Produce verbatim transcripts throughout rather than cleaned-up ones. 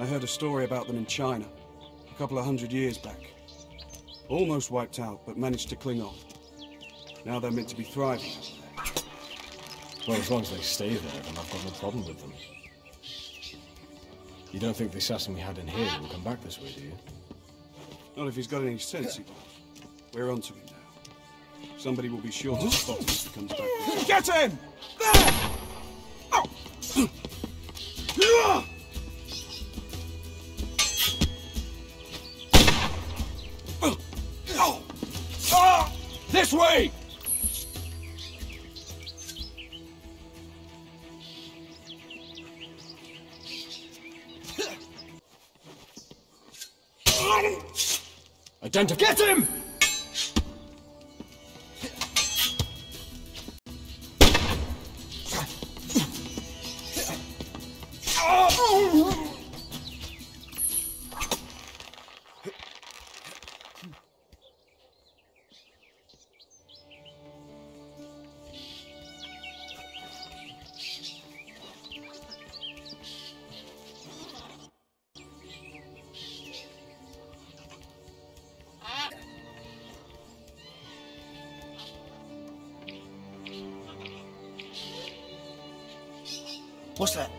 I heard a story about them in China, a couple of hundred years back. Almost wiped out, but managed to cling on. Now they're meant to be thriving out there. Well, as long as they stay there, then I've got no problem with them. You don't think the assassin we had in here will come back this way, do you? Not if he's got any sense, he won't. We're onto him now. Somebody will be sure to spot him if he comes back. Get him! There! Oh! This way! Identify. Get him! What's that?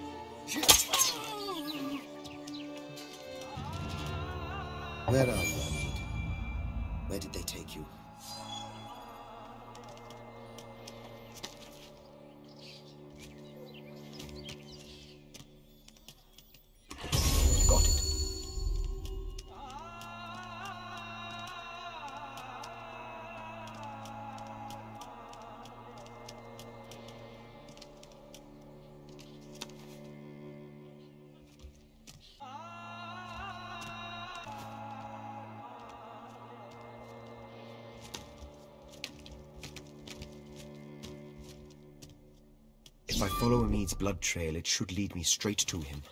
Where are you, Amid? Where did they take you? Got it. If I follow Amid's blood trail, it should lead me straight to him.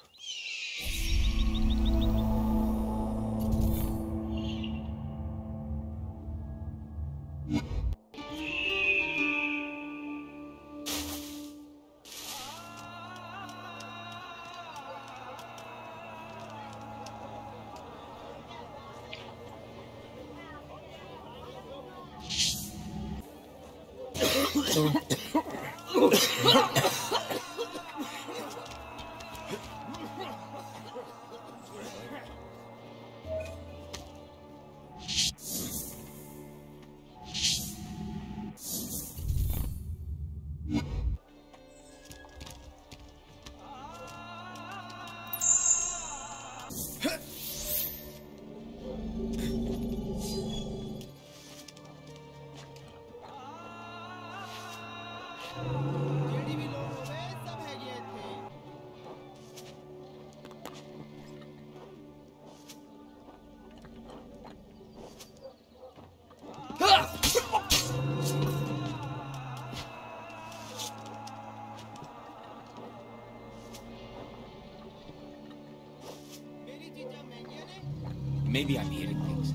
Maybe I'm hearing things.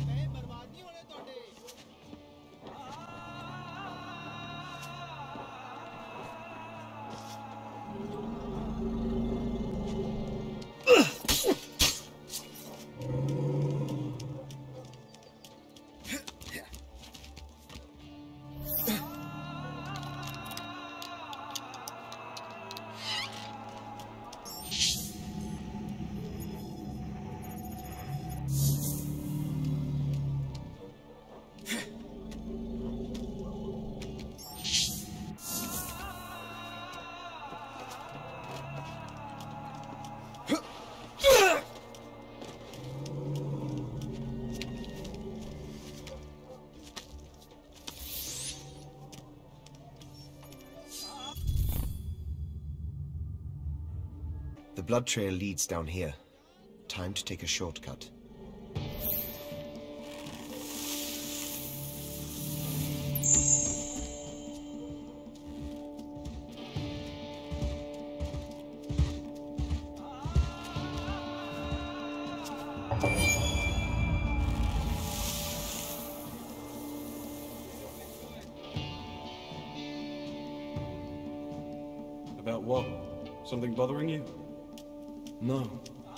The blood trail leads down here. Time to take a shortcut. About what? Something bothering you? No.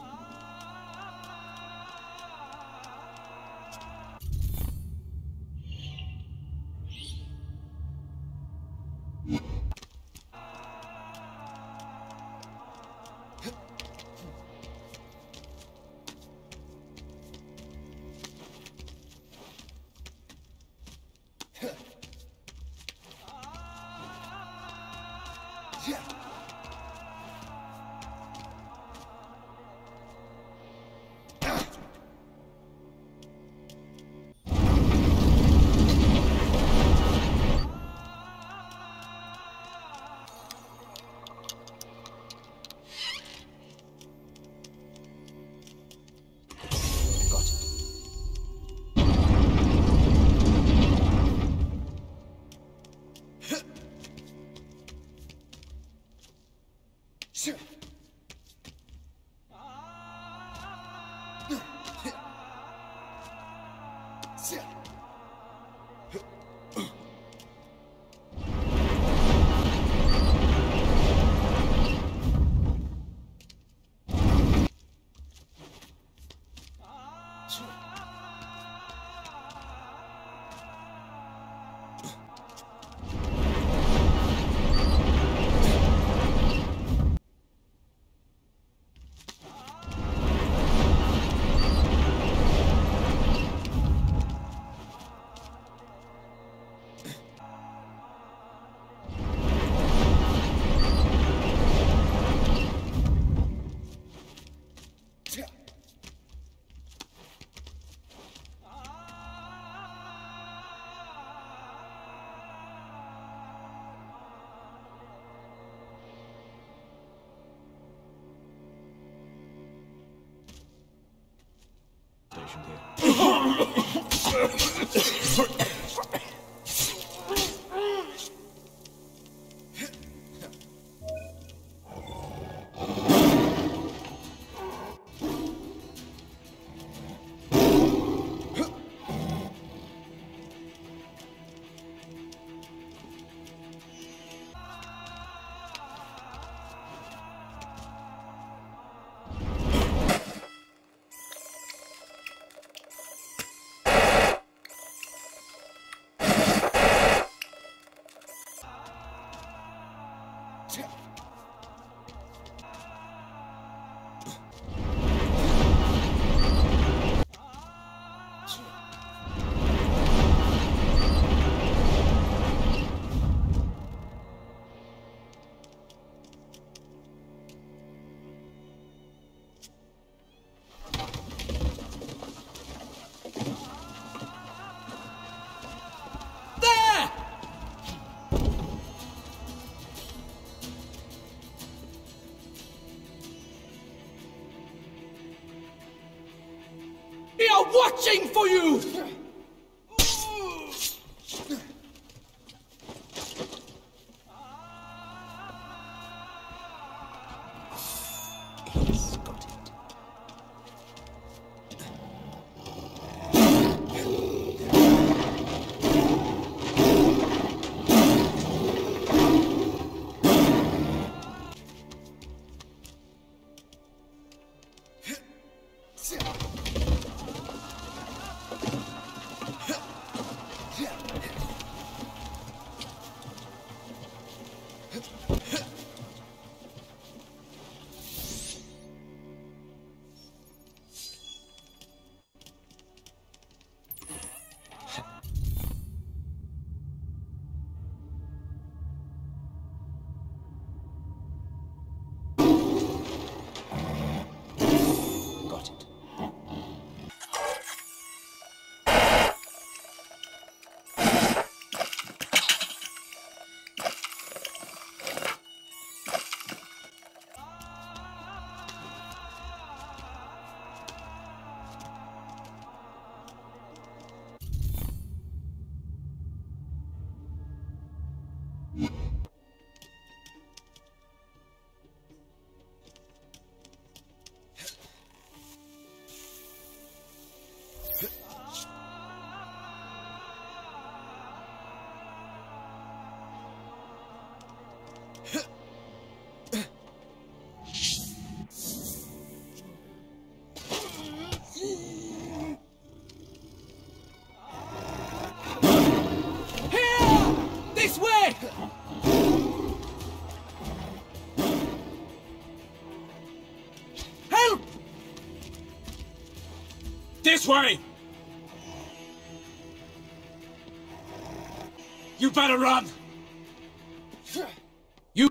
stationed here. We are watching for you! He's got it. Got it. This way! Help! This way! You better run! You...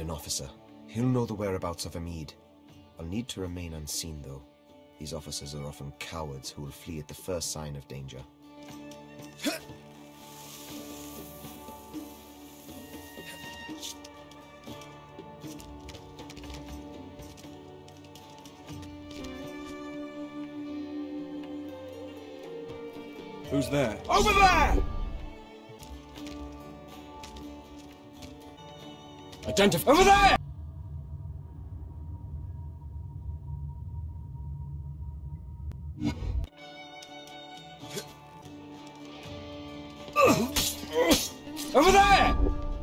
an officer. He'll know the whereabouts of Amid. I'll need to remain unseen, though. These officers are often cowards who will flee at the first sign of danger. Who's there? Over there! Identify. Over there! Over there!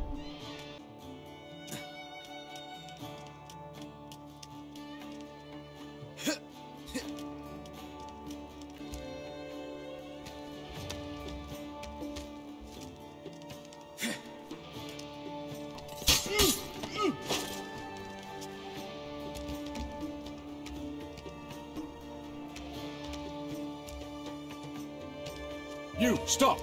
You, stop!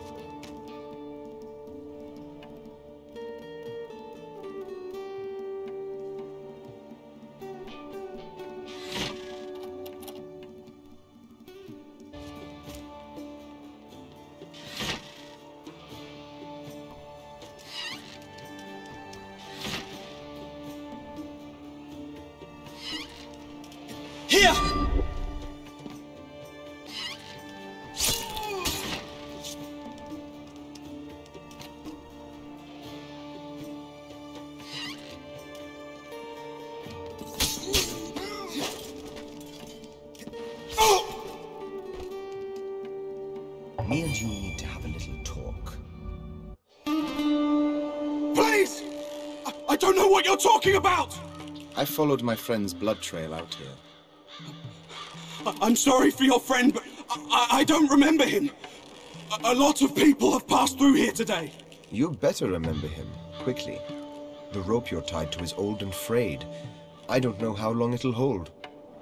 Here! Me and you need to have a little talk. Please! I, I don't know what you're talking about! I followed my friend's blood trail out here. I, I'm sorry for your friend, but I, I, I don't remember him. A, a lot of people have passed through here today. You better remember him, quickly. The rope you're tied to is old and frayed. I don't know how long it'll hold.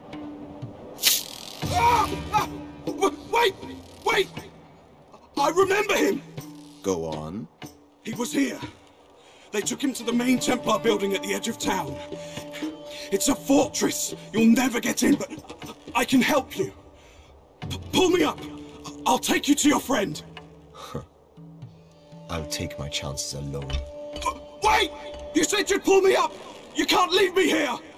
Ah! Ah! W- Wait! Wait! I remember him! Go on. He was here. They took him to the main Templar building at the edge of town. It's a fortress. You'll never get in, but I can help you. P- pull me up. I'll take you to your friend. I'll take my chances alone. Wait! You said you'd pull me up! You can't leave me here!